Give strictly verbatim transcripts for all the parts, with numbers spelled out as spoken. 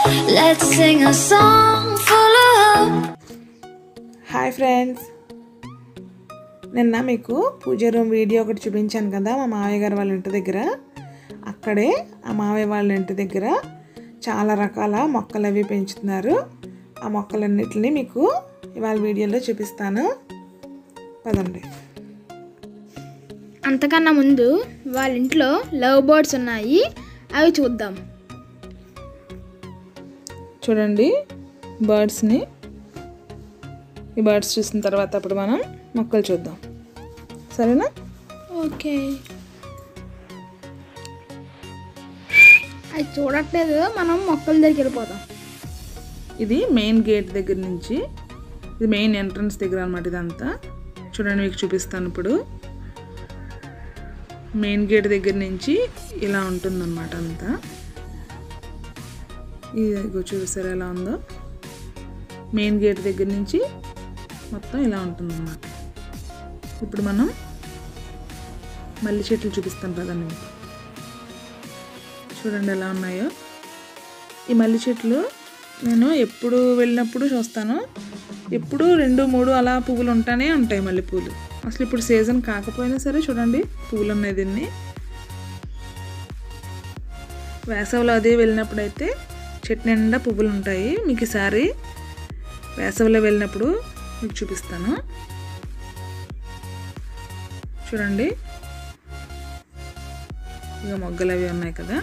Let's sing a song full of hope. Hi friends, నిన్న మీకు పూజ room video ఒకటి చూపించాను కదా మా మావయ్య గారు వాళ్ళ ఇంటి దగ్గర. అక్కడే ఆ మావయ్య వాళ్ళ ఇంటి దగ్గర చాలా రకాల మొక్కలు అవి పెంచుతున్నారు. ఆ మొక్కలన్నిటిని మీకు ఇవాళ వీడియోలో చూపిస్తాను, పదండి. అంతకన్నా ముందు వాళ్ళ ఇంట్లో లవ్ బర్డ్స్ ఉన్నాయి, అవి చూద్దాం. చూడండి బర్డ్స్ని. ఈ బర్డ్స్ చూసిన తర్వాత అప్పుడు మనం మొక్కలు చూద్దాం, సరేనా? ఓకే. అది చూడట్లేదు, మనం మొక్కల దగ్గరికి వెళ్ళిపోదాం. ఇది మెయిన్ గేట్ దగ్గర నుంచి, ఇది మెయిన్ ఎంట్రన్స్ దగ్గర అన్నమాట. ఇదంతా చూడండి, మీకు చూపిస్తాను ఇప్పుడు. మెయిన్ గేట్ దగ్గర నుంచి ఇలా ఉంటుందన్నమాట అంతా. ఇది చూసారా ఎలా ఉందో? మెయిన్ గేట్ దగ్గర నుంచి మొత్తం ఇలా ఉంటుందన్నమాట. ఇప్పుడు మనం మల్లి చెట్లు చూపిస్తాను కదండి మీకు. చూడండి ఎలా ఉన్నాయో ఈ మల్లి చెట్లు. నేను ఎప్పుడు వెళ్ళినప్పుడు చూస్తాను, ఎప్పుడు రెండు మూడు అలా పువ్వులు ఉంటానే ఉంటాయి మల్లెపూలు. అసలు ఇప్పుడు సీజన్ కాకపోయినా సరే చూడండి పువ్వులు ఉన్నాయి. దీన్ని వేసవిలో అదే వెళ్ళినప్పుడైతే చెట్టు నిండా పువ్వులు ఉంటాయి. మీకు ఈసారి వేసవిలో వెళ్ళినప్పుడు మీకు చూపిస్తాను. చూడండి ఇక మొగ్గలు అవి ఉన్నాయి కదా.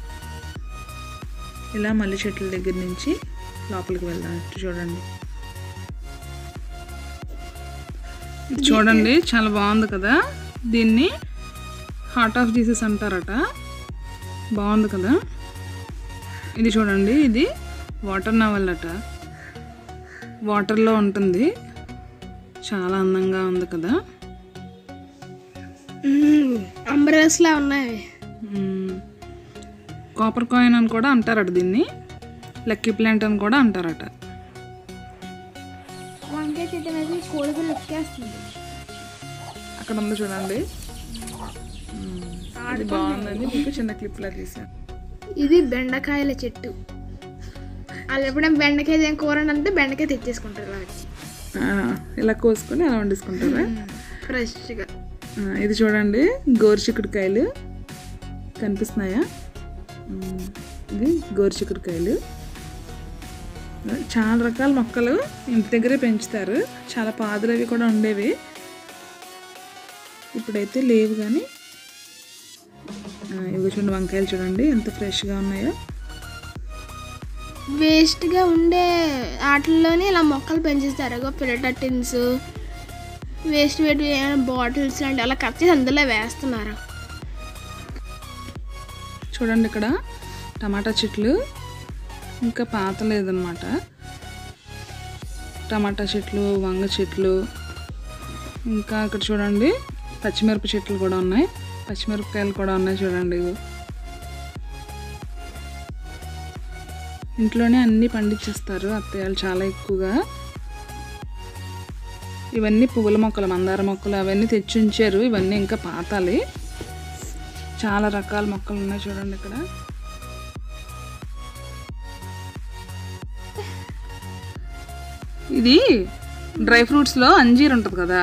ఇలా మల్లి చెట్ల దగ్గర నుంచి లోపలికి వెళ్దాం. చూడండి చూడండి చాలా బాగుంది కదా. దీన్ని హార్ట్ ఆఫ్ జీసస్ అంటారట. బాగుంది కదా. ఇది చూడండి, ఇది వాటర్ నవల్ అట. వాటర్లో ఉంటుంది, చాలా అందంగా ఉంది కదా. అంబ్రెల్లాస్లా ఉన్నాయి. కాపర్ కాయిన్ అని కూడా అంటారట దీన్ని. లక్కీ ప్లాంట్ అని కూడా అంటారట. వంకాయ చెట్టు అనేది కోడిగుడ్లు ఎక్కేస్తుంది. అక్కడ ఉంది చూడండి, అది బాగుందని మీకు చిన్న క్లిప్లా తీసాను. ఇది బెండకాయల చెట్టు. వాళ్ళు ఎప్పుడైనా బెండకాయ ఏం కూర అంటే బెండకాయ తెచ్చేసుకుంటారు ఇలా వచ్చి, ఇలా కోసుకొని అలా వండేసుకుంటారా ఫ్రెష్గా. ఇది చూడండి గోరుచిక్కుడుకాయలు కనిపిస్తున్నాయా? ఇది గోరుచిక్కుడుకాయలు. చాలా రకాల మొక్కలు ఇంటి దగ్గరే పెంచుతారు. చాలా పాదులు అవి కూడా ఉండేవి, ఇప్పుడైతే లేవు. కానీ ఇవి చూడండి వంకాయలు చూడండి ఎంత ఫ్రెష్గా ఉన్నాయో. వేస్ట్గా ఉండే వాటిల్లోనే ఇలా మొక్కలు పెంచేస్తారు. Filter tins, waste water bottles లాంటి అలా కట్ చేసి అందులో వేస్తున్నారు. చూడండి ఇక్కడ టమాటా చెట్లు ఇంకా పాత లేదనమాట. టమాటా చెట్లు, వంగ చెట్లు, ఇంకా ఇక్కడ చూడండి పచ్చిమిరప చెట్లు కూడా ఉన్నాయి. పచ్చిమిరపకాయలు కూడా ఉన్నాయి చూడండి. ఇంట్లోనే అన్నీ పండించేస్తారు అత్తయ్యలు చాలా ఎక్కువగా. ఇవన్నీ పువ్వుల మొక్కలు, మందార మొక్కలు అవన్నీ తెచ్చి ఉంచారు. ఇవన్నీ ఇంకా పాతాలి. చాలా రకాల మొక్కలు ఉన్నాయి చూడండి ఇక్కడ. ఇది డ్రై ఫ్రూట్స్లో అంజీర్ ఉంటుంది కదా,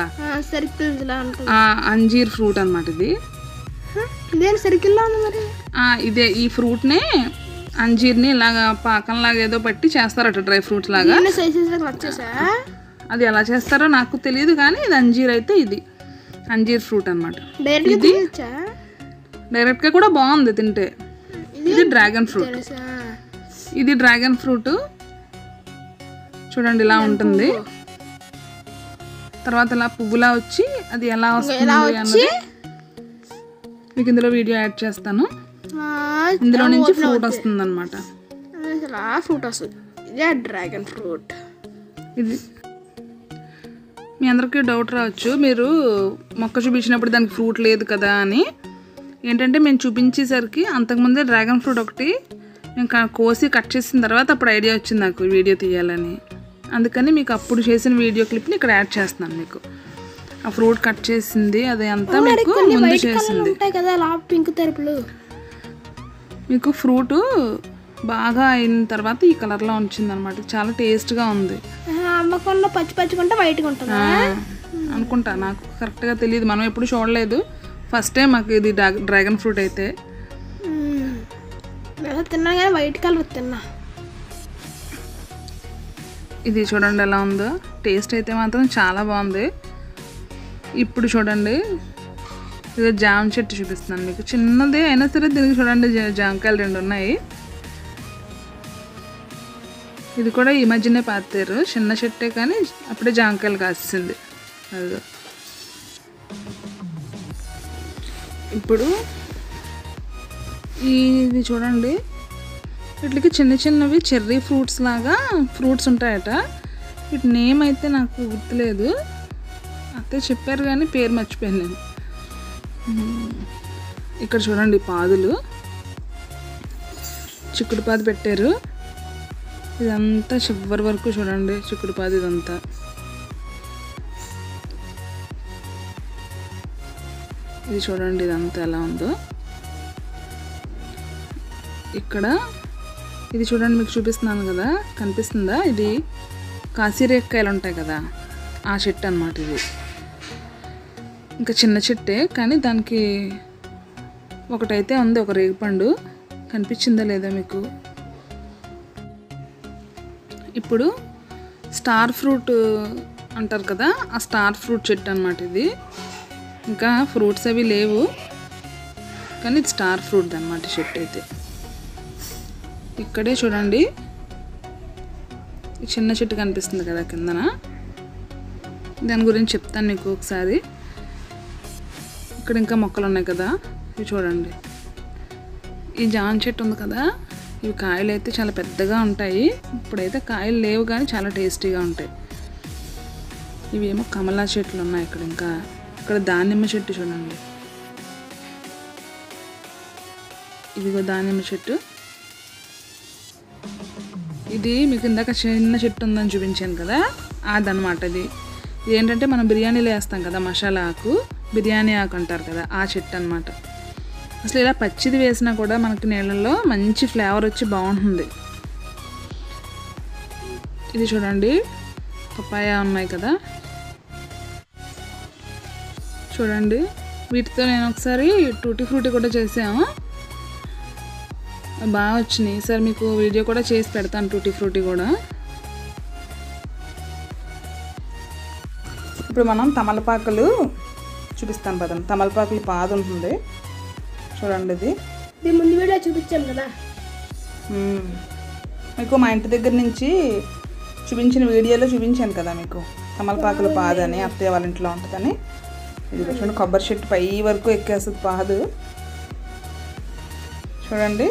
అంజీర్ ఫ్రూట్ అనమాట ఇది. సర్కిల్లో ఉంది మరి. ఇదే ఈ ఫ్రూట్నే అంజీర్ని ఇలాగా పాకంలాగా ఏదో పట్టి చేస్తారట, డ్రై ఫ్రూట్స్ లాగా. అది ఎలా చేస్తారో నాకు తెలియదు, కానీ ఇది అంజీర్ అయితే ఇది అంజీర్ ఫ్రూట్ అనమాట. ఇది డైరెక్ట్గా కూడా బాగుంది తింటే. ఇది డ్రాగన్ ఫ్రూట్. ఇది డ్రాగన్ ఫ్రూట్ చూడండి ఇలా ఉంటుంది. తర్వాత ఇలా పువ్వులా వచ్చి అది ఎలా వస్తుంది అన్నది మీకు ఇందులో వీడియో యాడ్ చేస్తాను. ఇందులో నుంచి ఫ్రూట్ వస్తుంది అనమాట. ఫ్రూట్ వస్తుంది. ఇదే డ్రాగన్ ఫ్రూట్. ఇది మీ అందరికీ డౌట్ రావచ్చు, మీరు మొక్క చూపించినప్పుడు దానికి ఫ్రూట్ లేదు కదా అని. ఏంటంటే మేము చూపించేసరికి అంతకుముందే డ్రాగన్ ఫ్రూట్ ఒకటి మేము కోసి కట్ చేసిన తర్వాత అప్పుడు ఐడియా వచ్చింది నాకు వీడియో తీయాలని. అందుకని మీకు అప్పుడు చేసిన వీడియో క్లిప్ని ఇక్కడ యాడ్ చేస్తున్నాను. మీకు ఆ ఫ్రూట్ కట్ చేసింది అది అంతా మీకు ముందు చేసింది. పింక్ తెరపులు మీకు ఫ్రూటు బాగా అయిన తర్వాత ఈ కలర్లో వచ్చిందనమాట. చాలా టేస్ట్గా ఉంది. అమ్మకంలో పచ్చి పచ్చికుంటే వైట్గా ఉంటుందా అనుకుంటా, నాకు కరెక్ట్గా తెలియదు, మనం ఎప్పుడు చూడలేదు. ఫస్ట్ టైం మాకు ఇది డ్రాగన్ ఫ్రూట్ అయితే. తిన్నా కానీ వైట్ కలర్ తిన్నా. ఇది చూడండి ఎలా ఉందో, టేస్ట్ అయితే మాత్రం చాలా బాగుంది. ఇప్పుడు చూడండి ఇది జామ చెట్టు చూపిస్తున్నాను మీకు, చిన్నది అయినా సరే దీనికి చూడండి జామకాయలు రెండు ఉన్నాయి. ఇది కూడా ఈ మధ్యనే పాతారు, చిన్న చెట్టే కానీ అప్పుడే జామకాయలు కాసింది. అదిగో ఇప్పుడు ఇది చూడండి, వీటికి చిన్న చిన్నవి చెర్రీ ఫ్రూట్స్ లాగా ఫ్రూట్స్ ఉంటాయట. వీటి నేమ్ అయితే నాకు గుర్తులేదు, అతే చెప్పారు కానీ పేరు మర్చిపోయాను నేను. ఇక్కడ చూడండి పాదులు, చిక్కుడు పాదు పెట్టారు. ఇదంతా చివరి వరకు చూడండి చిక్కుడు పాదు ఇదంతా. ఇది చూడండి ఇదంతా ఎలా ఉందో. ఇక్కడ ఇది చూడండి మీకు చూపిస్తున్నాను కదా, కనిపిస్తుందా? ఇది కాశీరేకాయలు ఉంటాయి కదా, ఆ చెట్టు అన్నమాట ఇది. ఇంకా చిన్న చెట్టే కానీ దానికి ఒకటైతే ఉంది, ఒక రేగిపండు. కనిపించిందా లేదా మీకు? ఇప్పుడు స్టార్ ఫ్రూట్ అంటారు కదా, ఆ స్టార్ ఫ్రూట్ చెట్టు అన్నమాట ఇది. ఇంకా ఫ్రూట్స్ అవి లేవు కానీ ఇది స్టార్ ఫ్రూట్ అన్నమాట చెట్టు అయితే. ఇక్కడే చూడండి చిన్న చెట్టు కనిపిస్తుంది కదా కిందన, దాని గురించి చెప్తాను మీకు ఒకసారి. ఇక్కడ ఇంకా మొక్కలు ఉన్నాయి కదా, ఇవి చూడండి. ఈ జామ చెట్టు ఉంది కదా, ఇవి కాయలు అయితే చాలా పెద్దగా ఉంటాయి. ఇప్పుడైతే కాయలు లేవు కానీ చాలా టేస్టీగా ఉంటాయి. ఇవేమో కమలా చెట్లు ఉన్నాయి ఇక్కడ. ఇంకా ఇక్కడ దానిమ్మ చెట్టు చూడండి, ఇదిగో దానిమ్మ చెట్టు. ఇది మీకు ఇందాక చిన్న చెట్టు ఉందని చూపించాను కదా, అదనమాట. ఇది ఏంటంటే మనం బిర్యానీలో వేస్తాం కదా మసాలా ఆకు, బిర్యానీ ఆకు అంటారు కదా, ఆ చెట్టు అనమాట. అసలు ఇలా పచ్చిది వేసినా కూడా మనకి నీళ్ళల్లో మంచి ఫ్లేవర్ వచ్చి బాగుంటుంది. ఇది చూడండి పపాయ ఉన్నాయి కదా, చూడండి. వీటితో నేను ఒకసారి టూటీ ఫ్రూటీ కూడా చేసాము, బాగా వచ్చినాయి. సార్ మీకు వీడియో కూడా చేసి పెడతాను టూటీ ఫ్రూటీ కూడా. ఇప్పుడు మనం తమలపాకులు చూపిస్తాను పదండి. తమలపాకులు పాదు ఉంటుంది చూడండి. ఇది ఇది ముందు వీడియో చూపించాను కదా మీకు, మా ఇంటి దగ్గర నుంచి చూపించిన వీడియోలో చూపించాను కదా మీకు, తమలపాకుల పాదు అని, అత్తయ్య వాళ్ళ ఇంట్లో ఉంటుందని. ఇది చూడండి కొబ్బరి చెట్టు పై వరకు ఎక్కేస్తుంది పాదు చూడండి.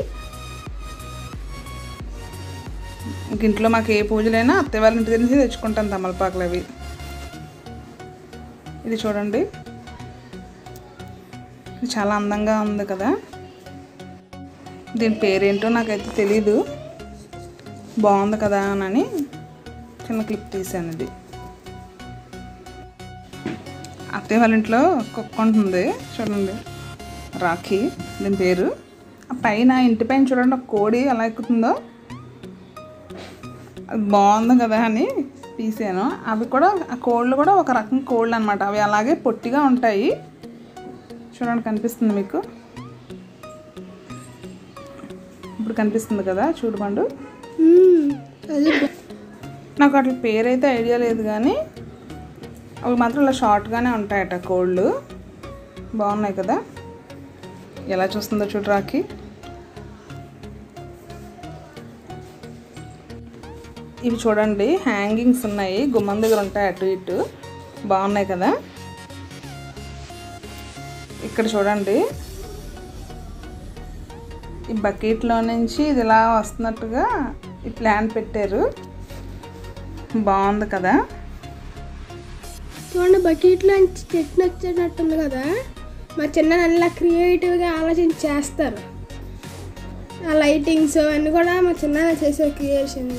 ఇంక ఇంట్లో మాకు ఏ పూజలైనా అత్తయ్య వాళ్ళ ఇంటి దగ్గర నుంచి తెచ్చుకుంటాను తమలపాకులు అవి. ఇది చూడండి ఇది చాలా అందంగా ఉంది కదా. దీని పేరేంటో నాకైతే తెలీదు, బాగుంది కదా అని చిన్న క్లిప్ తీసాను. ఇది అత్తయ్య వాళ్ళ ఇంట్లో కుక్క ఉంటుంది చూడండి, రాఖీ దీని పేరు. ఆ పైన ఇంటి పైన చూడండి ఒక కోడి ఎలా ఎక్కుతుందో, అది బాగుంది కదా అని తీసాను. అవి కూడా ఆ కోళ్ళు కూడా ఒక రకం కోళ్ళు అనమాట, అవి అలాగే పొట్టిగా ఉంటాయి చూడండి. కనిపిస్తుంది మీకు ఇప్పుడు, కనిపిస్తుంది కదా చూడబండు. నాకు అట్లా పేరైతే ఐడియా లేదు కానీ అవి మాత్రం ఇలా షార్ట్గానే ఉంటాయట కోళ్ళు, బాగున్నాయి కదా. ఎలా చూస్తుందో చూడు రాఖీ. ఇవి చూడండి హ్యాంగింగ్స్ ఉన్నాయి, గుమ్మం దగ్గర ఉంటాయి అటు ఇటు, బాగున్నాయి కదా. ఇక్కడ చూడండి ఈ బకెట్లో నుంచి ఇది ఇలా వస్తున్నట్టుగా ఈ ప్లాంట్ పెట్టారు, బాగుంది కదా. చూడండి బకెట్లో చెట్టు వచ్చేటట్టుంది కదా. మా చిన్న అలా క్రియేటివ్గా ఆలోచించి చేస్తారు. ఆ లైటింగ్స్ అవన్నీ కూడా మా చిన్న చేసే క్రియేషన్.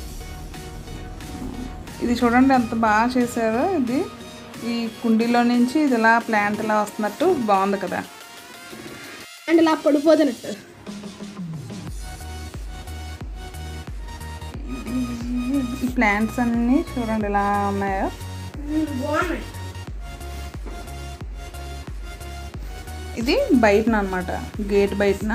ఇది చూడండి ఎంత బాగా చేశారో. ఇది ఈ కుండీలో నుంచి ఇది ఇలా ప్లాంట్ ఇలా వస్తున్నట్టు బాగుంది కదా, అంటే ఇలా పడిపోతున్నట్టు. ఈ ప్లాంట్స్ అన్నీ చూడండి ఎలా ఉన్నాయో. బాగున్నాయి. ఇది బయటన అనమాట, గేట్ బయటన.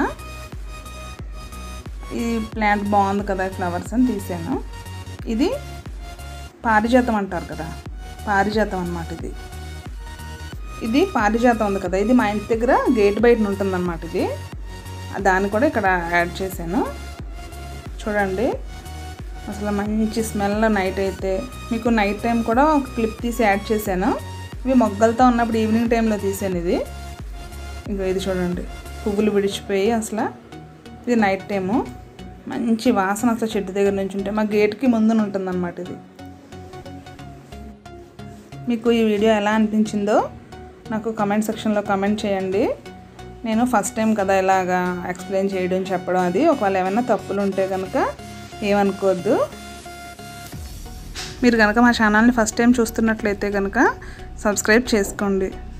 ఈ ప్లాంట్ బాగుంది కదా, ఫ్లవర్స్ అని తీసాను. ఇది పారిజాతం అంటారు కదా, పారిజాతం అన్నమాట. ఇది ఇది పారిజాతం ఉంది కదా, ఇది మా ఇంటి దగ్గర గేట్ బయటన ఉంటుంది అన్నమాట. ఇది దాన్ని కూడా ఇక్కడ యాడ్ చేశాను. చూడండి అసలు మంచి స్మెల్ నైట్ అయితే. మీకు నైట్ టైం కూడా ఒక క్లిప్ తీసి యాడ్ చేశాను. ఇవి మొగ్గలతో ఉన్నప్పుడు ఈవినింగ్ టైంలో తీసాను. ఇది ఇంకా ఇది చూడండి పువ్వులు విడిచిపోయి అసలు. ఇది నైట్ టైము మంచి వాసన అసలు చెట్టు దగ్గర నుంచి ఉంటే. మా గేట్కి ముందున ఉంటుందన్నమాట ఇది. మీకు ఈ వీడియో ఎలా అనిపించిందో నాకు కమెంట్ సెక్షన్లో కమెంట్ చేయండి. నేను ఫస్ట్ టైం కదా ఇలాగా ఎక్స్ప్లెయిన్ చేయడం చెప్పడం, అది ఒకవేళ ఏమైనా తప్పులు ఉంటే కనుక ఏమనుకోవద్దు. మీరు కనుక మా ఛానల్ని ఫస్ట్ టైం చూస్తున్నట్లయితే కనుక సబ్స్క్రైబ్ చేసుకోండి.